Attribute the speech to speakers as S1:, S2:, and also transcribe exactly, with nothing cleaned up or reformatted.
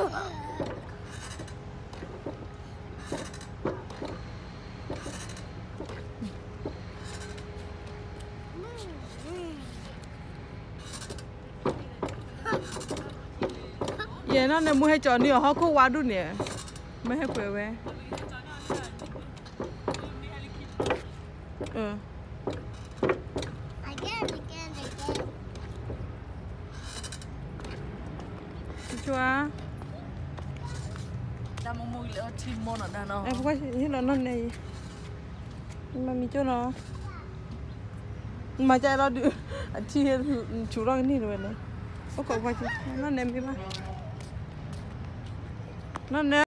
S1: Vậy nó nên mua hay chọn nhiều họ không quá đủ nè mới hay quẹo về ừ chúa
S2: đang mua mua lỡ chim môn ở đây nó
S1: em có thấy nó nó này mà mình cho nó mà chạy nó được chi chú nó cái gì rồi này có cậu qua chứ nó ném đi mà nó ném